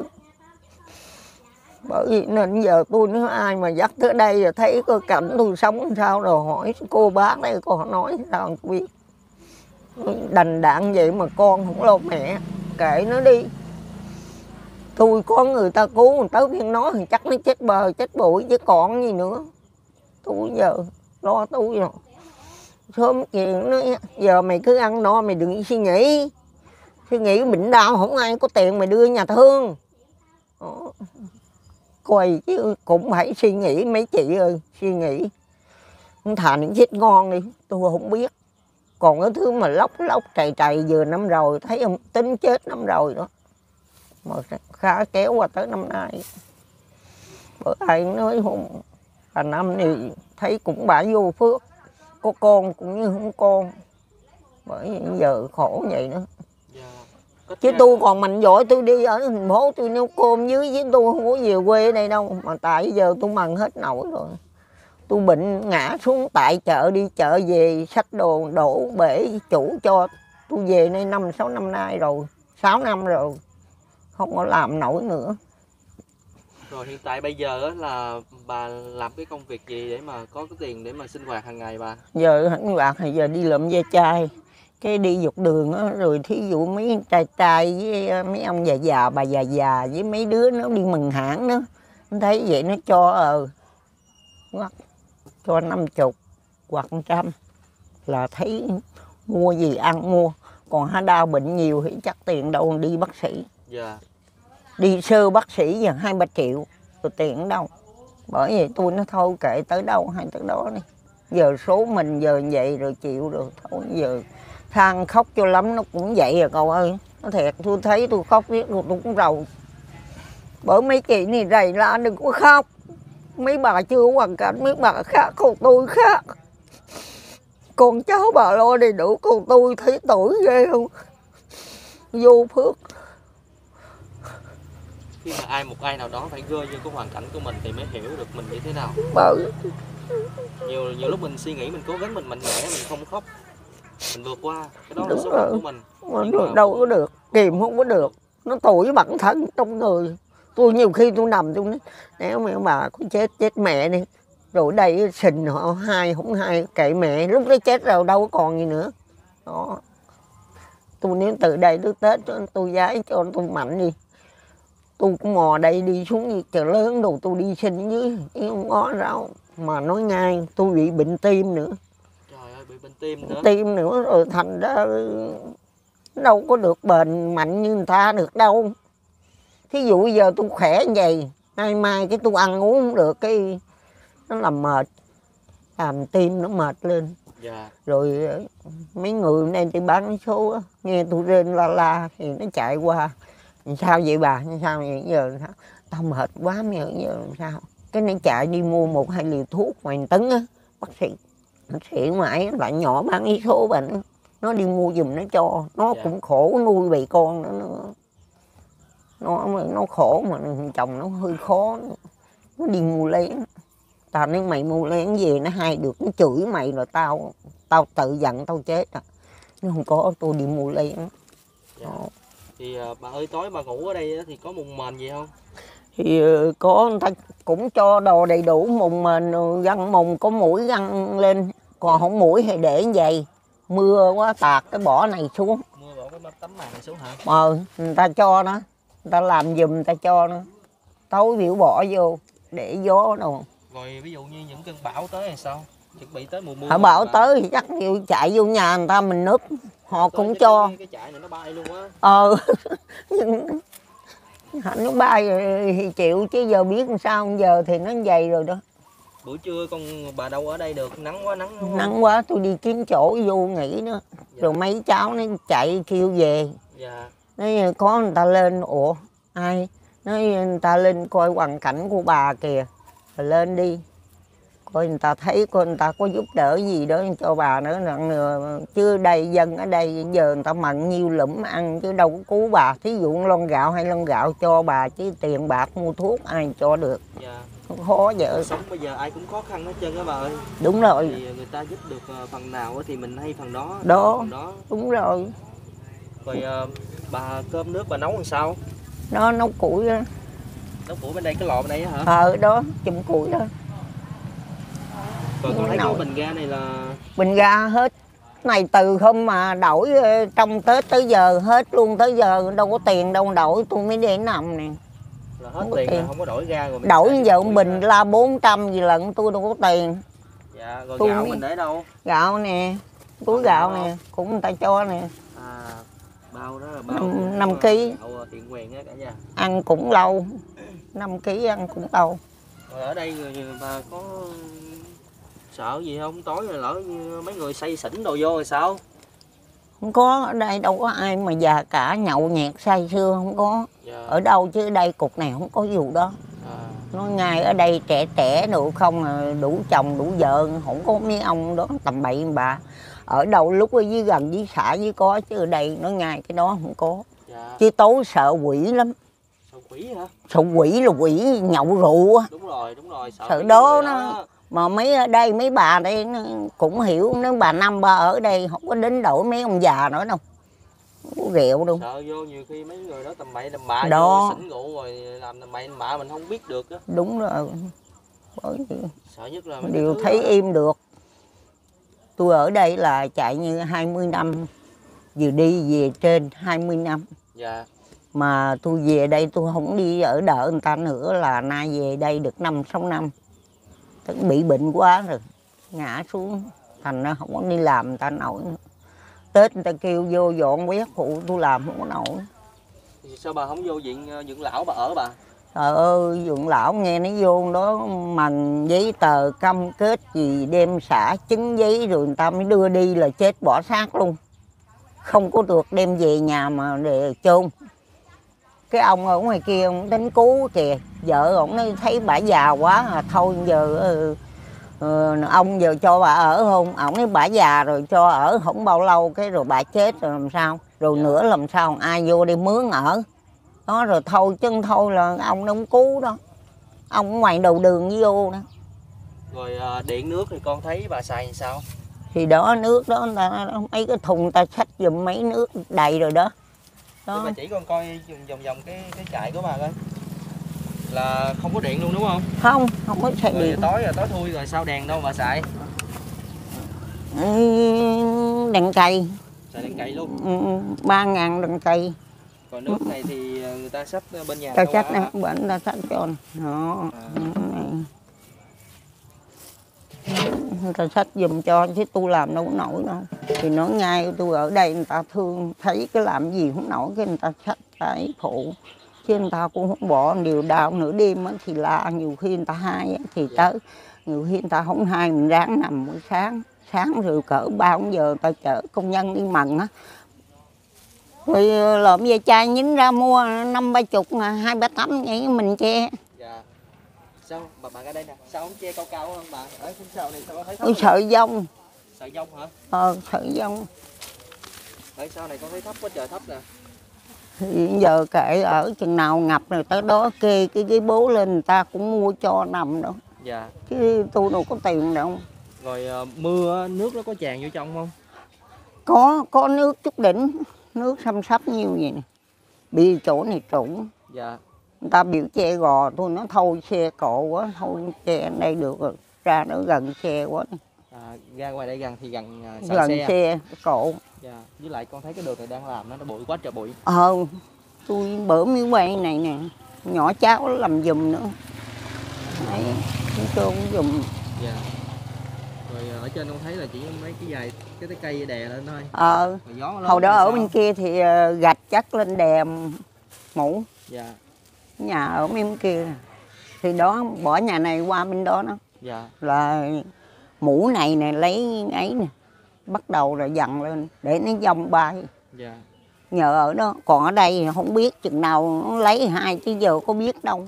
Bởi vì nên giờ tôi nói ai mà dắt tới đây rồi thấy cái cảnh tôi sống sao rồi hỏi cô bác đây con nói sao không biết. Đành đạn vậy mà con không lo mẹ, kệ nó đi. Tôi có người ta cứu người tới phiên nó thì chắc nó chết bờ chết bụi chứ còn gì nữa. Tôi giờ lo tôi rồi. Sớm chuyện nó giờ mày cứ ăn no mày đừng suy nghĩ. Suy nghĩ bệnh đau không ai có tiền mày đưa nhà thương. Đó. Coi chứ cũng phải suy nghĩ mấy chị ơi, suy nghĩ. Thà những chết ngon đi, tôi không biết. Còn cái thứ mà lóc lóc trầy trầy vừa năm rồi, thấy ông tính chết năm rồi đó. Mà khá kéo qua tới năm nay. Bởi ai nói không, bà Năm thì thấy cũng bả vô phước. Có con cũng như không con. Bởi vì giờ khổ vậy đó. Yeah. Chứ tôi còn mạnh giỏi tôi đi ở thành phố tôi nấu cơm dưới chứ tôi không có về quê ở đây đâu. Mà tại giờ tôi mần hết nổi rồi. Tôi bệnh ngã xuống tại chợ đi chợ về xách đồ đổ bể chủ cho. Tôi về đây năm sáu năm nay rồi, sáu năm rồi. Không có làm nổi nữa. Rồi hiện tại bây giờ là bà làm cái công việc gì để mà có cái tiền để mà sinh hoạt hàng ngày bà? Giờ sinh hoạt thì giờ đi lượm ve chai, cái đi dọc đường á, rồi thí dụ mấy trai trai với mấy ông già già bà già già với mấy đứa nó đi mừng hãng đó, thấy vậy nó cho ờ hoặc cho năm chục hoặc trăm là thấy mua gì ăn mua, còn ha đau bệnh nhiều thì chắc tiền đâu đi bác sĩ. Dạ. Đi sơ bác sĩ giờ hai ba triệu, tôi tiền ở đâu. Bởi vậy tôi nói thôi kệ tới đâu hay tới đó đi. Giờ số mình giờ vậy rồi chịu rồi thôi, giờ than khóc cho lắm nó cũng vậy à cậu ơi. Nó thiệt tôi thấy tôi khóc biết rồi tôi cũng rầu. Bởi mấy chị này rầy la đừng có khóc. Mấy bà chưa hoàn cảnh, mấy bà khác, còn tôi khác. Con cháu bà lo đầy đủ, còn tôi thấy tuổi ghê không. Vô phước. Khi mà ai một ai nào đó phải rơi vô cái hoàn cảnh của mình thì mới hiểu được mình như thế nào. Bởi Nhiều nhiều lúc mình suy nghĩ mình cố gắng mình mạnh mẽ, mình không khóc, mình vượt qua, cái đó là đúng số phận rồi. của mình. Mà Nhưng mà đâu có được, kìm không có được. Nó tủi bản thân trong người. Tôi nhiều khi tôi nằm tôi nói nếu mẹ bà có chết chết mẹ đi. Rồi đây sình họ hai không hai kệ mẹ, lúc đó chết rồi đâu có còn gì nữa. Đó. Tôi nếu từ đây tới Tết tôi giái cho tôi mạnh đi. Tôi cũng mò đây đi xuống như chợ lớn đồ tôi đi sinh dưới, chứ không có đâu. Mà nói ngay tôi bị bệnh tim nữa. Trời ơi, bị bệnh tim nữa. Tim nữa rồi thành ra đâu có được bền mạnh như người ta được đâu. Thí dụ giờ tôi khỏe như vậy, nay mai cái tôi ăn uống không được cái nó làm mệt, làm tim nó mệt lên. Dạ. Rồi mấy người này đi bán số á, nghe tôi rên la la thì nó chạy qua. Sao vậy bà? Sao vậy? Giờ sao? Tao mệt quá mày ơi, giờ làm sao? Cái nó chạy đi mua một hai liều thuốc ngoài tấn á, bác sĩ. Bác sĩ mãi lại nhỏ bán ý số bệnh. Nó đi mua giùm nó cho, nó Dạ. cũng khổ nuôi bầy con nữa. Nó nó khổ mà chồng nó hơi khó. Nó đi mua lén. Tao nếu mày mua lén về nó hay được, nó chửi mày rồi tao tao tự giận tao chết à. Nó không có, tôi đi mua lén. Dạ. Thì uh, bà ơi tối bà ngủ ở đây thì có mùng mền gì không? Thì uh, có người ta cũng cho đồ đầy đủ, mùng mền găng mùng có mũi găng lên, còn không mũi thì để như vậy. Mưa quá tạt cái bỏ này xuống. Mưa bỏ cái tấm màn này xuống hả? Ờ, người ta cho nó, người ta làm giùm người ta cho nó. Tối biểu bỏ vô để gió đâu. Rồi ví dụ như những cơn bão tới thì sao? Chuẩn bị tới mùa mưa. Họ bảo tới thì chắc nhiều chạy vô nhà người ta mình núp, họ tới cũng cái, cho. Cái, cái chạy này nó bay luôn á. Ờ, nhưng nó bay rồi thì chịu chứ giờ biết làm sao, giờ thì nó dày rồi đó. Buổi trưa con bà đâu ở đây được, nắng quá nắng đúng không? Nắng quá tôi đi kiếm chỗ vô nghỉ nữa. Dạ. Rồi mấy cháu nó chạy kêu về. Dạ. Nói có người ta lên, ủa ai? Nói người ta lên coi hoàn cảnh của bà kìa. Rồi lên đi. Coi người ta thấy coi người ta có giúp đỡ gì đó cho bà nữa. Chứ đây dân ở đây giờ người ta mặn nhiêu lụm ăn chứ đâu có cứu bà. Thí dụ lon gạo hay lon gạo cho bà chứ tiền bạc mua thuốc ai cho được. Dạ. Khó vậy. Sống bây giờ ai cũng khó khăn hết trơn á bà ơi. Đúng rồi. Thì người ta giúp được phần nào thì mình hay phần đó. Đó. Phần đó. Đúng rồi. Rồi bà cơm nước bà nấu làm sao? Nó nấu củi đó. Nấu củi bên đây cái lò bên đây hả? Ờ đó, chùm củi đó. Rồi con thấy cái bình ga này là... Bình ga hết. Này từ hôm mà đổi trong Tết tới giờ hết luôn, tới giờ đâu có tiền đâu đổi, tôi mới để nằm nè. Là hết tiền, tiền. Là không có đổi ga rồi. Đổi giờ bình la bốn trăm gì lần tôi đâu có tiền. Dạ, rồi tôi gạo mới... mình để đâu? Gạo nè, túi gạo nè, cũng người ta cho nè. À, bao đó là bao năm ký. Gạo thiện nguyện á cả nhà. Ăn cũng lâu, năm ký ăn cũng lâu. Rồi ở đây người bà có sợ gì không? Tối rồi lỡ như mấy người say xỉn đồ vô rồi sao? Không có, ở đây đâu có ai mà già cả nhậu nhẹt say sưa, không có. Dạ. Ở đâu chứ ở đây cục này không có vụ đó. À. Nó ngay ở đây trẻ trẻ đủ không, đủ chồng đủ vợ, không có mấy ông đó tầm bậy bà. Ở đâu lúc ở dưới gần với xã với có, chứ ở đây nó ngay cái đó không có. Dạ. Chứ tối sợ quỷ lắm. Sợ quỷ hả? Sợ quỷ là quỷ nhậu rượu á. Đúng rồi, đúng rồi. Sợ, sợ đó nó. đó. Mà mấy ở đây mấy bà đây nó cũng hiểu, nếu bà năm ba ở đây không có đến đổi mấy ông già nữa đâu. Không có rượu đâu. Sợ vô nhiều khi mấy người đó tầm bậy tầm bạ đó. Vô xỉn rượu rồi làm tầm bậy tầm bạ mình không biết được á. Đúng rồi. Bởi vì sợ nhất là mấy điều thấy đó. Im được. Tôi ở đây là chạy như hai mươi năm, vừa đi về trên hai mươi năm. Dạ. Mà tôi về đây tôi không đi ở đợi người ta nữa, là nay về đây được năm sáu năm. Tôi bị bệnh quá rồi, ngã xuống, thành ra không có đi làm người ta nổi nữa. Tết người ta kêu vô dọn quét phụ tôi làm không có nổi. Thì sao bà không vô viện dưỡng lão bà ở bà? Trời ơi, dưỡng lão nghe nó vô đó mần giấy tờ cam kết gì đem xả chứng giấy rồi người ta mới đưa đi là chết bỏ xác luôn. Không có được đem về nhà mà để chôn. Cái ông ở ngoài kia ông tính cứu kìa, vợ ông nói thấy bà già quá à, thôi giờ ừ, ừ, ông giờ cho bà ở không? Ông nói bà già rồi cho ở không bao lâu cái rồi bà chết rồi làm sao? Rồi Dạ. nữa làm sao ai vô đi mướn ở? Đó rồi thôi chân thôi là ông nó không cứu đó. Ông ngoài đầu đường vô đó. Rồi à, điện nước thì con thấy bà xài làm sao? Thì đó nước đó người ta mấy cái thùng ta xách giùm mấy nước đầy rồi đó. Thì Đó. bà chỉ con coi vòng vòng cái cái trại của bà coi. Là không có điện luôn đúng không? Không, không có xài Rồi điện. tối rồi tối thui rồi sao đèn đâu mà xài? Ừ, đèn cày. Xài đèn cày luôn. Ừ, ba ngàn đèn cày. Còn nước này thì người ta xách bên nhà Ta đâu xách bà? nè, bệnh ta xách cho nè. Đó. À. Người ta xách giùm cho chứ tôi làm đâu có nổi đâu. Thì nói ngay tôi ở đây người ta thương thấy cái làm gì không nổi cái người ta xách cái phụ. Chứ người ta cũng không bỏ điều đau nửa đêm thì la, nhiều khi người ta hai thì tới, nhiều khi người ta không hai mình ráng nằm buổi sáng, sáng rồi cỡ ba giờ người ta chở công nhân đi mần á. Rồi lợm về chai nhín ra mua năm ba chục, hai ba tấm vậy mình che. Dạ. Sao bà bà ở đây nè, sao không che cao cao hơn bà? Ở phía sau này sao có thấy thấp? Ôi sợi dông. Sợi dông hả? Ờ, sợi dông. Ở sau này con thấy thấp quá trời thấp nè. Thì giờ kệ ở chừng nào ngập rồi tới đó kê cái ghế bố lên người ta cũng mua cho nằm đâu. Dạ. Chứ tôi đâu có tiền đâu. Rồi uh, mưa nước nó có tràn vô trong không? Có, có nước chút đỉnh, nước xăm sắp nhiêu vậy nè. Bị chỗ này trũng. Dạ. Người ta biểu che gò, tôi nói thôi xe cộ quá, thôi che ở đây được rồi. Ra nó gần xe quá. À, ra ngoài đây gần thì gần uh, sợ Gần xe. xe, cộ. Dạ. Với lại con thấy cái đường này đang làm nó, nó bụi quá trời bụi. Ờ, tôi bữa miếng quay này nè, nhỏ cháu làm giùm nữa. Đấy, tôi trôn giùm. Dạ. Rồi ở trên con thấy là chỉ mấy cái dài cái cái cây đè lên thôi. Ờ, Rồi gió lớn hồi đó thì ở sao? bên kia thì uh, gạch chắc lên đè mũ. Dạ. Nhà ở bên kia thì đó bỏ nhà này qua bên đó đó. Dạ. Là mũ này nè lấy ấy nè, bắt đầu rồi dằn lên để nó dông bay. Dạ. Nhờ ở đó, còn ở đây thì không biết chừng nào nó lấy hai chứ giờ có biết đâu.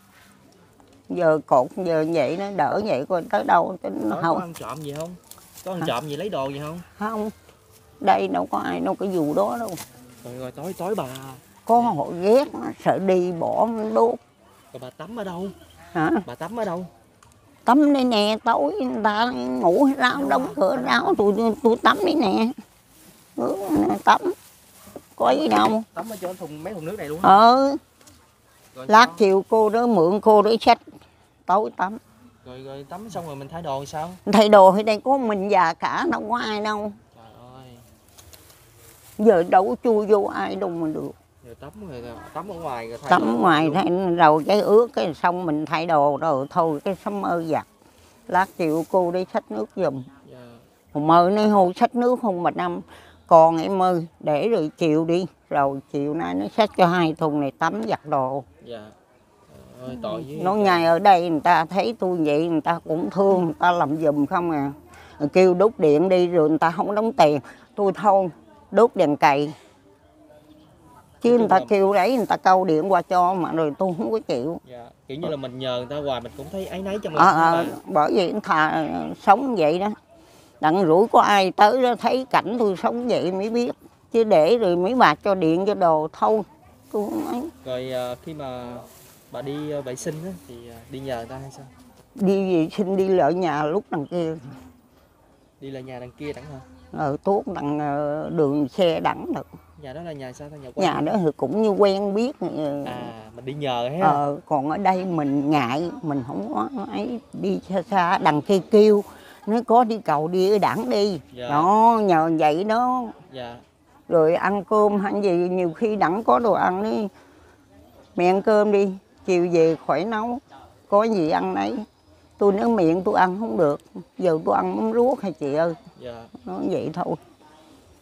Giờ cột giờ vậy nó đỡ vậy coi tới đâu tính Có, không. có ăn trộm gì không? Có ăn Hả? trộm gì lấy đồ gì không? Không, đây đâu có ai đâu có vụ đó đâu. Rồi, rồi tối tối bà Có hội ghét nó sợ đi bỏ nó đốt. rồi bà tắm ở đâu? Hả? Bà tắm ở đâu? Tắm đây nè, tối người ta ngủ ráo đóng cửa ráo tôi tôi tắm đây nè. Ừ, tắm có gì đâu. Tắm ở chỗ thùng mấy thùng nước này luôn hả? Ờ, Rồi lát sao? chiều cô đó mượn cô để xách tối tắm. Rồi rồi tắm xong rồi mình thay đồ thì sao? Thay đồ ở đây có mình già cả đâu có ai đâu. Trời ơi. Giờ đâu có chui vô ai đâu mà được. Rồi tắm rồi tắm ở ngoài rồi thay Tắm đồ ngoài luôn. thay, rồi cái ướt cái xong mình thay đồ rồi thôi cái sớm mơ giặt. Lát chiều cô đi xách nước giùm. Dạ. Hồng mơ nói hô xách nước không mà năm. Còn em ơi để rồi chiều đi. Rồi chiều nay nó xách cho hai thùng này tắm giặt đồ. Dạ. Trời ơi, tội với Nói ngay ở đây người ta thấy tôi vậy người ta cũng thương, người ta làm giùm không à. Rồi kêu đốt điện đi rồi người ta không đóng tiền. Tôi thôi đốt đèn cày. Chứ người ta kêu đấy người ta câu điện qua cho mà rồi tôi không có chịu. Dạ. Kiểu như là mình nhờ người ta hoài mình cũng thấy áy náy trong À, lòng. à, bởi vì thà sống vậy đó. Đặng rủi có ai tới đó thấy cảnh tôi sống vậy mới biết. Chứ để rồi mấy bà cho điện cho đồ thôi. Tôi không ấy. Rồi à, khi mà bà đi à, vệ sinh á, thì à, đi nhờ người ta hay sao? Đi vệ sinh đi lợi nhà lúc đằng kia. Đi là nhà đằng kia đẳng hả? Ờ, tuốt đằng ờ, đường xe đẳng được. Nhà đó là nhà sao? Nhà quen. Nhà đó thì cũng như quen biết. À, mình đi nhờ ha. Ờ, còn ở đây mình ngại, mình không có ấy đi xa xa, đằng kia kêu, nó có đi cầu đi ở đẳng đi. Dạ. Đó, nhờ vậy đó. Dạ. Rồi ăn cơm hay gì, nhiều khi đẳng có đồ ăn đi. Mẹ ăn cơm đi, chiều về khỏi nấu, có gì ăn nấy. Tôi nói miệng tôi ăn không được, giờ tôi ăn mắm ruốc hay chị ơi. Dạ. Nói vậy thôi.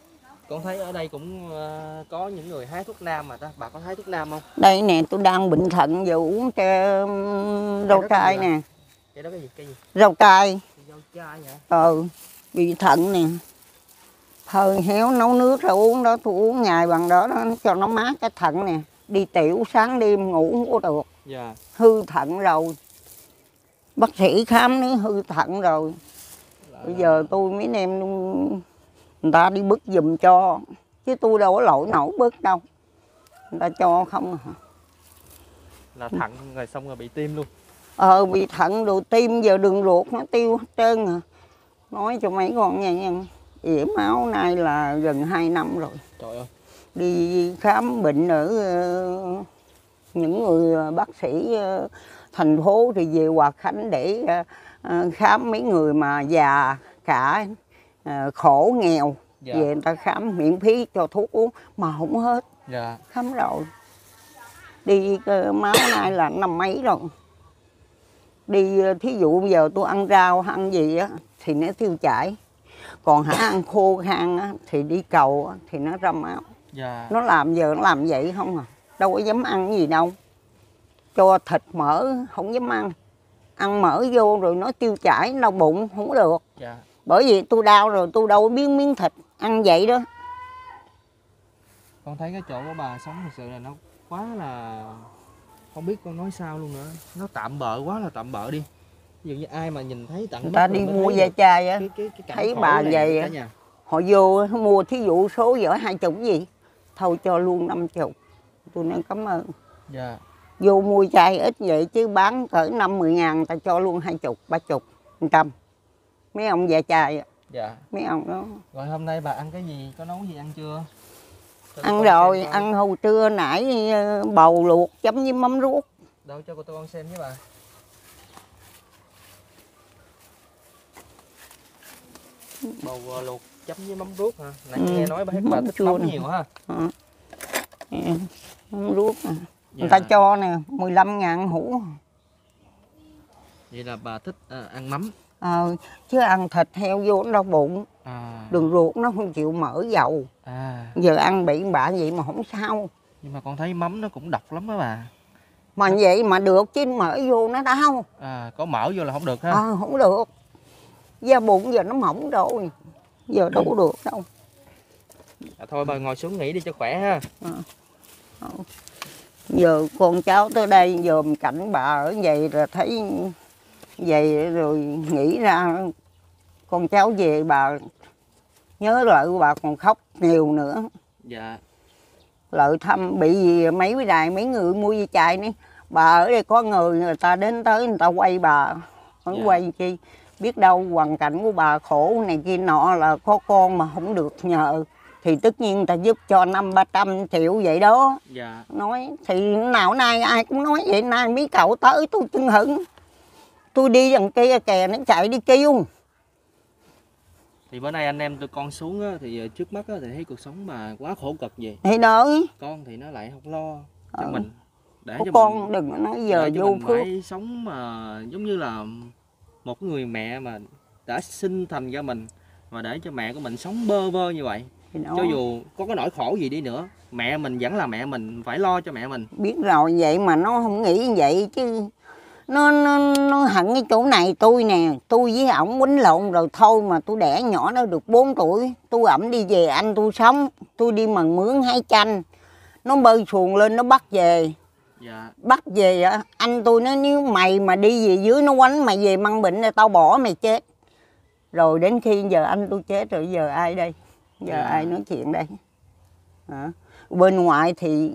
Con thấy ở đây cũng uh, có những người hái thuốc nam mà ta, bà có hái thuốc nam không? Đây nè, tôi đang bệnh thận giờ uống tre rau trai nè. Cái đó cái gì? Cái gì? Rau trai. Rau trai hả? Ừ, bị thận nè. Hơi héo nấu nước rồi uống đó, tôi uống ngày bằng đó, đó cho nó mát cái thận nè. Đi tiểu sáng đêm ngủ không có được. Dạ. Hư thận rồi. Bác sĩ khám nữa hư thận rồi. Bây giờ tôi mới đem người ta đi bứt giùm cho. Chứ tôi đâu có lỗi nổi bứt đâu. Người ta cho không à. Là thận rồi xong rồi bị tim luôn. Ờ bị thận đồ tim giờ đường ruột nó tiêu hết trơn à. Nói cho mấy con nha nha. Ỉa máu nay là gần hai năm rồi. Trời ơi. Đi khám bệnh ở uh, những người bác sĩ uh, thành phố thì về Hòa Khánh để uh, khám mấy người mà già cả uh, khổ nghèo. Dạ. Về người ta khám miễn phí cho thuốc uống mà không hết. Dạ. Khám rồi. Đi uh, máu nay là năm mấy rồi. Đi uh, thí dụ bây giờ tôi ăn rau ăn gì á thì nó tiêu chảy. Còn hả ăn khô khan á thì đi cầu á, thì nó ra máu. Dạ. Nó làm giờ nó làm vậy không à. Đâu có dám ăn gì đâu. Cho thịt mỡ không dám ăn. Ăn mỡ vô rồi nó tiêu chảy đau bụng không có được. Dạ. Bởi vì tôi đau rồi tôi đâu có biết miếng thịt ăn vậy đó. Con thấy cái chỗ của bà sống thật sự là nó quá là không biết con nói sao luôn nữa. Nó tạm bợ quá là tạm bợ đi. Ví dụ như ai mà nhìn thấy tận người ta đi mua da chai á, thấy bà vậy á, họ vô mua thí dụ số giỏ hai chục gì, thôi cho luôn năm chục, tôi nói cảm ơn. Dạ. Vô mua chai ít vậy chứ bán cỡ năm mười ngàn, ta cho luôn hai chục, ba chục, một trăm. Mấy ông da chai á. Dạ. Mấy ông đó. Rồi hôm nay bà ăn cái gì, có nấu gì ăn chưa? Cho ăn rồi, ăn hồi trưa nãy bầu luộc chấm với mắm ruốc. Đâu cho cô tôi con xem với bà. Bầu luộc chấm với mắm ruốc hả? Nãy ừ, nghe nói bà, bà thích mắm nhiều ha. Ừ. Mắm ruốc à. Dạ. Người ta cho nè, mười lăm ngàn hũ. Vậy là bà thích à, ăn mắm. Ờ, chứ ăn thịt heo vô nó đau bụng. À. Đường ruột nó không chịu mỡ dầu. À. Giờ ăn bị bạ vậy mà không sao. Nhưng mà con thấy mắm nó cũng độc lắm đó bà. Mà vậy mà được chứ mỡ vô nó đau. À, có mỡ vô là không được ha. Ờ, không được. Da bụng giờ nó mỏng rồi. Giờ đâu có được đâu. À, thôi bà ngồi xuống nghỉ đi cho khỏe ha. À. À. Giờ con cháu tới đây dòm cảnh bà ở vậy rồi thấy vậy rồi nghĩ ra con cháu về bà nhớ lại bà còn khóc nhiều nữa. Dạ. Lợi thăm bị gì mấy cái đài mấy người mua dây chai này, bà ở đây có người người ta đến tới người ta quay bà, không dạ. Quay chi biết đâu hoàn cảnh của bà khổ này kia nọ là có con mà không được nhờ thì tất nhiên người ta giúp cho năm ba trăm triệu vậy đó. Dạ. Nói thì nào nay ai cũng nói vậy, nay mấy cậu tới tôi chưng hửng, tôi đi đằng kia kè nó chạy đi kêu. Thì bữa nay anh em tụi con xuống á, thì trước mắt á, thì thấy cuộc sống mà quá khổ cực vậy. Thì đợi. Con thì nó lại không lo cho ừ. mình. Để có cho con mình, đừng có nói giờ vô phước. Phải sống mà giống như là một người mẹ mà đã sinh thành ra mình, mà để cho mẹ của mình sống bơ vơ như vậy. Cho dù có cái nỗi khổ gì đi nữa, mẹ mình vẫn là mẹ mình, phải lo cho mẹ mình. Biết rồi vậy mà nó không nghĩ như vậy chứ. Nó, nó, nó hận cái chỗ này tôi nè, tôi với ổng quýnh lộn rồi thôi mà tôi đẻ nhỏ nó được bốn tuổi. Tôi ẩm đi về anh tôi sống, tôi đi mần mướn hái chanh. Nó bơi xuồng lên nó bắt về. Dạ. Bắt về anh tôi nói nếu mày mà đi về dưới nó quánh mày về mang bệnh là tao bỏ mày chết. Rồi đến khi giờ anh tôi chết rồi giờ ai đây? Giờ dạ. Ai nói chuyện đây? Hả? Bên ngoại thì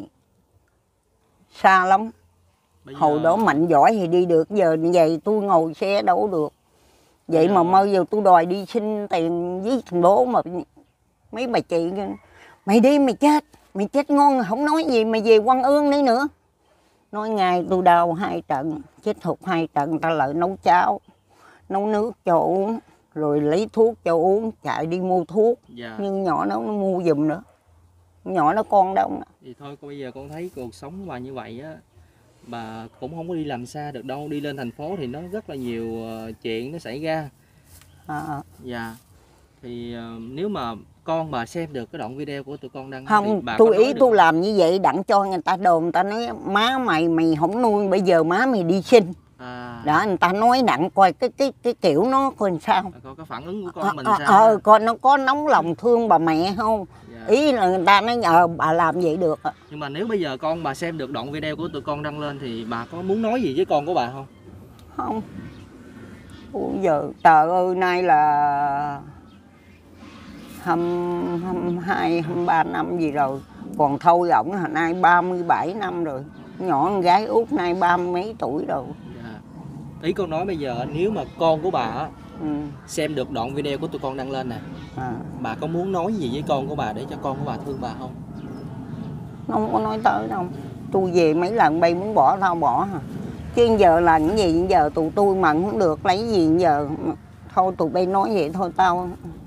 xa lắm. Bây hồi giờ... đó mạnh giỏi thì đi được, giờ vậy tôi ngồi xe đâu được. Vậy dạ. Mà mơ giờ tôi đòi đi xin tiền với thành phố mà mấy bà chị mày đi mày chết, mày chết ngon không nói gì mày về Quan Ương đi nữa. Nói ngày tôi đau hai trận, chết hụt hai trận, ta lại nấu cháo, nấu nước cho uống, rồi lấy thuốc cho uống, chạy đi mua thuốc. Dạ. Nhưng nhỏ nó, nó mua giùm nữa. Nhỏ nó con đâu nữa. Thì thôi bây giờ con thấy cuộc sống của bà như vậy á, bà cũng không có đi làm xa được đâu, đi lên thành phố thì nó rất là nhiều chuyện nó xảy ra. À. Dạ. Thì uh, nếu mà con bà xem được cái đoạn video của tụi con đăng không, thì bà tôi có ý nói được tôi làm như vậy đặng cho người ta đồn, người ta nói má mày mày không nuôi bây giờ má mày đi sinh. à, Đó, người ta nói đặng coi cái cái cái kiểu nó coi sao. coi cái phản ứng của con Ờ mình à, sao à, coi nó có nóng lòng thương bà mẹ không. dạ. Ý là người ta nói ờ bà làm vậy được. Nhưng mà nếu bây giờ con bà xem được đoạn video của tụi con đăng lên thì bà có muốn nói gì với con của bà không? Không. Ủa giờ trời ơi, nay là hai mươi hai, hai mươi ba năm gì rồi. Còn thôi ổng hồi nay ba mươi bảy năm rồi. Nhỏ con gái út nay ba mươi mấy tuổi rồi. Dạ. Ý con nói bây giờ nếu mà con của bà á, Ừ. xem được đoạn video của tụi con đăng lên nè, À. bà có muốn nói gì với con của bà để cho con của bà thương bà không? Không có nói tới đâu. Tôi về mấy lần bay muốn bỏ tao bỏ hả. Chứ giờ là những gì giờ tụi tôi mà không được lấy gì giờ. Thôi tụi bay nói vậy thôi tao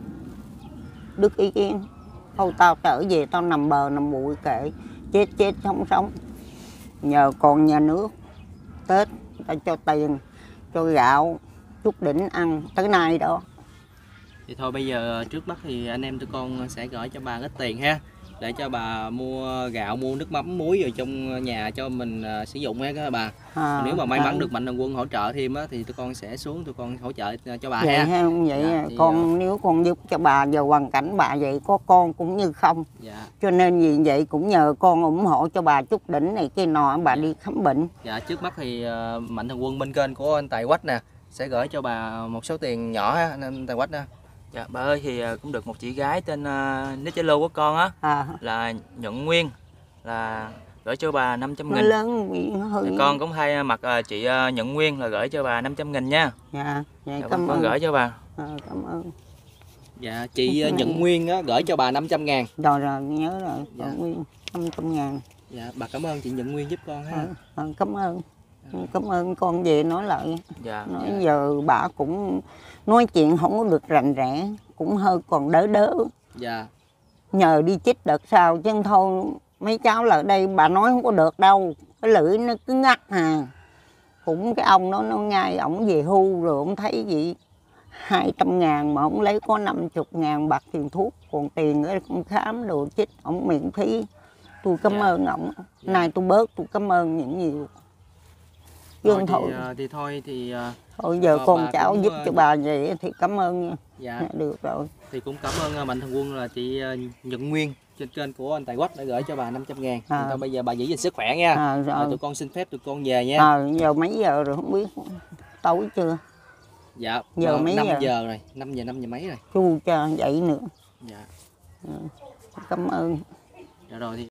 đứt ý kiến. Thôi tao trở về tao nằm bờ nằm bụi kệ. Chết chết sống sống. Nhờ còn nhà nước Tết ta cho tiền, cho gạo, chút đỉnh ăn tới nay đó. Thì thôi bây giờ trước mắt thì anh em tụi con sẽ gửi cho bà ít tiền ha, để cho bà mua gạo, mua nước mắm, muối vào trong nhà cho mình uh, sử dụng ha các bà. À, Nếu mà may à. mắn được Mạnh Thường Quân hỗ trợ thêm á, thì tụi con sẽ xuống tụi con hỗ trợ cho bà Vậy ha. ha, vậy Dạ, thì, con uh, nếu con giúp cho bà giờ hoàn cảnh bà vậy có con cũng như không. Dạ. Cho nên vì vậy cũng nhờ con ủng hộ cho bà chút đỉnh này kia nọ bà đi khám bệnh. Dạ, trước mắt thì uh, Mạnh Thường Quân bên kênh của anh Tài Quách nè sẽ gửi cho bà một số tiền nhỏ ha, anh, anh Tài Quách nè. Dạ, bà ơi thì cũng được một chị gái tên uh, nick Zalo của con á À, là Nhuận Nguyên là gửi cho bà năm trăm nó nghìn. lớn miệng hơi. Thì con cũng hay mặc uh, chị uh, Nhuận Nguyên là gửi cho bà năm trăm nghìn nha. Dạ, dạ Dạ, cảm con ơn. gửi cho bà. À, cảm ơn. Dạ, chị uh, Nhuận Nguyên á, gửi cho bà năm trăm ngàn. Rồi rồi nhớ rồi, Dạ. Nguyên năm trăm ngàn. Dạ, bà cảm ơn chị Nhuận Nguyên giúp con ha. À, à, cảm ơn. Cảm ơn con về nói lại. Dạ. Nói Dạ. giờ bà cũng nói chuyện không có được rành rẽ, cũng hơi còn đỡ đỡ. Dạ. Nhờ đi chích đợt sau chứ thôi mấy cháu là ở đây bà nói không có được đâu, cái lưỡi nó cứ ngắt hà. Cũng cái ông đó nó ngay ổng về hưu rồi ổng thấy gì hai trăm ngàn mà ổng lấy có năm mươi ngàn bạc tiền thuốc, còn tiền ở con khám đồ chích ổng miễn phí. Tôi cảm Dạ. ơn ổng. Dạ. Nay tôi bớt tôi cảm ơn những nhiều. Chứ Thôi, thôi, thì, uh, thì thôi thì uh, thôi giờ bà- con bà cháu cũng, giúp ờ, cho bà vậy thì cảm ơn nha. dạ, Được rồi. thì cũng cảm ơn uh, Mạnh Thường Quân là chị uh, Nhuận Nguyên trên kênh của anh Tài Quách đã gửi cho bà năm trăm ngàn. À. Thì thôi bây giờ bà giữ gìn sức khỏe nha. À, Rồi rồi. tụi con xin phép tụi con về nha. À, giờ mấy giờ rồi không biết, tối chưa? Dạ, Giờ mấy năm giờ? giờ rồi, năm giờ năm giờ mấy rồi. Chu cho dậy nữa. Dạ. Cảm ơn. Dạ rồi thì